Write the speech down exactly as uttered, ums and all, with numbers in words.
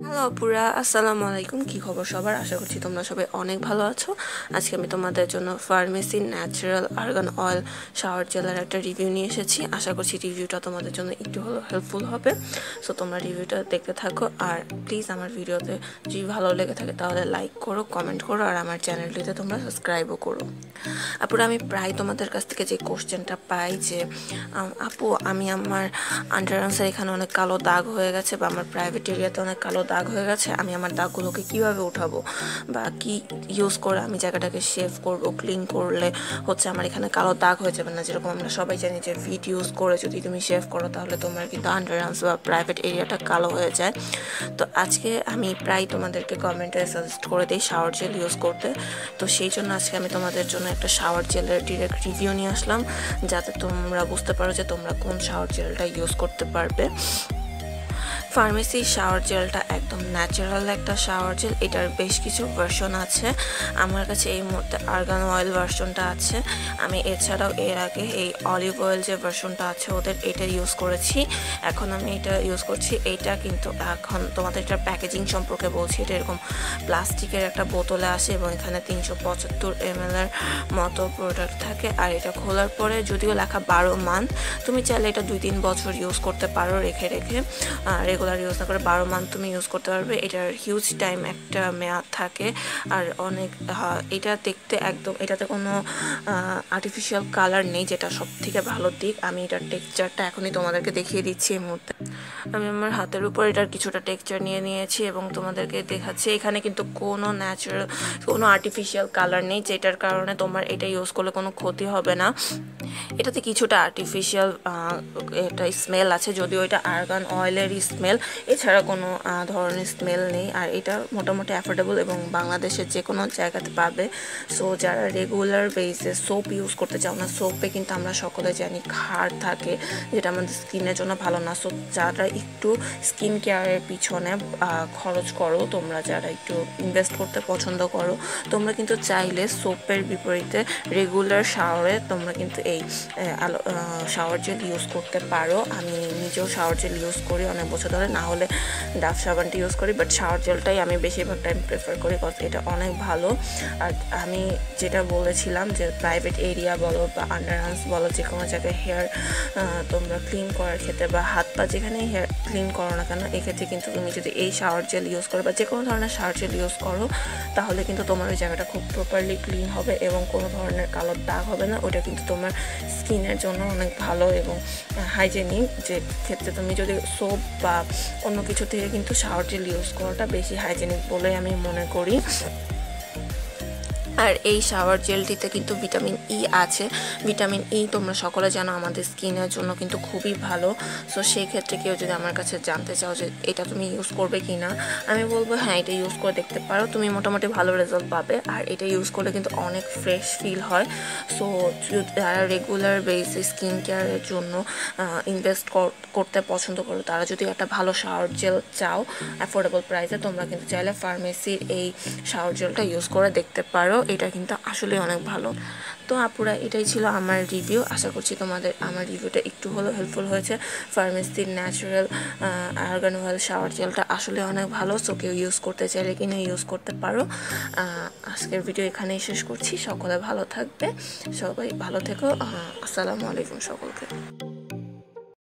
Hello আপুরা, আসসালামু আলাইকুম। কি খবর সবার? আশা করছি তোমরা সবাই অনেক ভালো আছো। আজকে আমি তোমাদের জন্য Farmasi natural argan oil shower জেলের একটা রিভিউ নিয়ে এসেছি। আশা করছি রিভিউটা তোমাদের জন্য একটু হলেও হেল্পফুল হবে। সো তোমরা রিভিউটা দেখতে থাকো, আর প্লিজ আমার ভিডিওতে যদি ভালো লেগে থাকে তাহলে লাইক করো, কমেন্ট করো, আর আমার চ্যানেলটিতে তোমরা সাবস্ক্রাইবও করো। আপুরা, আমি প্রায় তোমাদের কাছ থেকে যে কোশ্চেনটা পাই যে আপু আমি আমার আন্ডার আর্মসের এখানে অনেক কালো দাগ হয়ে গেছে, বা আমার প্রাইভেট এরিয়াতে অনেক কালো দাগ হয়ে গেছে, আমি আমার দাগগুলোকে কিভাবে উঠাবো বা কি ইউজ করে আমি জায়গাটাকে শেভ করব, ক্লিন করলে হচ্ছে আমার এখানে কালো দাগ হয়ে যাবে না। যেরকম আমরা সবাই জানি যে ভিট ইউজ করে যদি তুমি শেভ করো তাহলে তোমার কিন্তু আন্ডার আর্মস বা প্রাইভেট এরিয়াটা কালো হয়ে যায়। তো আজকে আমি প্রায় তোমাদেরকে কমেন্টে সাজেস্ট করে দিই শাওয়ার জেল ইউজ করতে। তো সেই জন্য আজকে আমি তোমাদের জন্য একটা শাওয়ার জেলের ডিরেক্ট রিভিউ নিয়ে আসলাম, যাতে তোমরা বুঝতে পারো যে তোমরা কোন শাওয়ার জেলটা ইউজ করতে পারবে। ফার্মেসি শাওয়ার জেলটা একদম ন্যাচারাল একটা শাওয়ার জেল। এটার বেশ কিছু ভার্সন আছে, আমার কাছে এই মুহূর্তে আর্গান অয়েল ভার্সনটা আছে। আমি এছাড়াও এর আগে এই অলিভ অয়েল যে ভার্সনটা আছে ওদের এটা ইউজ করেছি, এখন আমি এটা ইউজ করছি। এইটা কিন্তু এখন তোমাদের এটার প্যাকেজিং সম্পর্কে বলছি। এটা এরকম প্লাস্টিকের একটা বোতলে আসে এবং এখানে তিনশো পঁচাত্তর এম এল এর মতো প্রোডাক্ট থাকে। আর এটা খোলার পরে যদিও লেখা বারো মান্থ, তুমি চাইলে এটা দুই তিন বছর ইউজ করতে পারো রেখে রেখে, রেগুলার ইউজ না করে বারো মান্থ তুমি ইউজ করতে পারবে। এটার হিউজ টাইম একটা মেয়াদ থাকে। আর অনেক এটা দেখতে একদম, এটাতে কোনো আর্টিফিশিয়াল কালার নেই, যেটা সব থেকে ভালো দিক। আমি এটার টেক্সচারটা এখনই তোমাদেরকে দেখিয়ে দিচ্ছি। এই মুহূর্তে আমি আমার হাতের উপর এটার কিছুটা টেক্সচার নিয়ে নিয়েছি এবং তোমাদেরকে দেখাচ্ছি। এখানে কিন্তু কোনো ন্যাচারাল কোনো আর্টিফিশিয়াল কালার নেই, যেটার কারণে তোমার এটা ইউজ করলে কোনো ক্ষতি হবে না। এটাতে কিছুটা আর্টিফিশিয়াল একটা স্মেল আছে, যদিও এটা আর্গান অয়েলেরই স্মেল, এছাড়া কোনো ধরনের স্মেল নেই। আর এটা মোটামুটি অ্যাফোর্ডেবল এবং বাংলাদেশের যে কোনো জায়গাতে পাবে। সো যারা রেগুলার বেসে সোপ ইউজ করতে চাও না, সোপে কিন্তু আমরা সকলে জানি ক্ষার থাকে, যেটা আমাদের স্কিনের জন্য ভালো না। সো যারা একটু স্কিন কেয়ারের পিছনে খরচ করো, তোমরা যারা একটু ইনভেস্ট করতে পছন্দ করো, তোমরা কিন্তু চাইলে সোপের বিপরীতে রেগুলার শাওয়ারে তোমরা কিন্তু এই শাওয়ার জেল ইউজ করতে পারো। আমি নিজেও শাওয়ার জেল ইউজ করি অনেক বছর ধরে, না হলে ডাভ সাবানটা ইউজ করি, বাট শাওয়ার জেলটাই আমি বেশিরভাগ টাইম প্রেফার করি, বিকজ এটা অনেক ভালো। আর আমি যেটা বলেছিলাম যে প্রাইভেট এরিয়া বলো বা আন্ডার আর্মস বলো, যে কোনো জায়গায় হেয়ার তোমরা ক্লিন করার ক্ষেত্রে বা হাত পা যেখানেই হেয়ার ক্লিন করো না কেন, এক্ষেত্রে কিন্তু তুমি যদি এই শাওয়ার জেল ইউজ করো বা যে কোনো ধরনের শাওয়ার জেল ইউজ করো, তাহলে কিন্তু তোমার ওই জায়গাটা খুব প্রপারলি ক্লিন হবে এবং কোনো ধরনের কালো দাগ হবে না। ওটা কিন্তু তোমার স্কিনের জন্য অনেক ভালো এবং হাইজেনিক, যে ক্ষেত্রে তুমি যদি সোপ বা অন্য কিছু থেকে কিন্তু শাওয়ার জেল ইউজ করাটা বেশি হাইজেনিক বলে আমি মনে করি। আর এই শাওয়ার জেলটিতে কিন্তু ভিটামিন ই আছে। ভিটামিন ই তোমরা সকলে জানো আমাদের স্কিনের জন্য কিন্তু খুবই ভালো। সো সেই ক্ষেত্রে কেউ যদি আমার কাছে জানতে চাও যে এটা তুমি ইউজ করবে কি না, আমি বলবো হ্যাঁ, এটা ইউজ করে দেখতে পারো, তুমি মোটামুটি ভালো রেজাল্ট পাবে। আর এটা ইউজ করলে কিন্তু অনেক ফ্রেশ ফিল হয়। সো যারা রেগুলার বেসে স্কিন কেয়ারের জন্য ইনভেস্ট করতে পছন্দ করো, তারা যদি একটা ভালো শাওয়ার জেল চাও অ্যাফোর্ডেবল প্রাইসে, তোমরা কিন্তু চাইলে ফার্মেসির এই শাওয়ার জেলটা ইউজ করে দেখতে পারো। এটা কিন্তু আসলে অনেক ভালো। তো আপুরা, এটাই ছিল আমার রিভিউ। আশা করছি তোমাদের আমার রিভিউটা একটু হলেও হেল্পফুল হয়েছে। ফার্মেসির ন্যাচারাল আর্গান অয়েল শাওয়ার জেলটা আসলে অনেক ভালো। সো কেউ ইউজ করতে চাইলে কিনা ইউজ করতে পারো। আজকের ভিডিও এখানেই শেষ করছি। সকলে ভালো থাকবে, সবাই ভালো থেকো। আসসালামু আলাইকুম সকলকে।